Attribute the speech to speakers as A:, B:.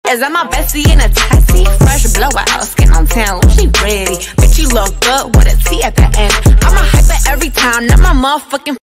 A: Is that my bestie in a taxi? Fresh blowout, skin on town, she ready. Bitch, you look good with a T at the end. I'm a hyper every time, not my motherfucking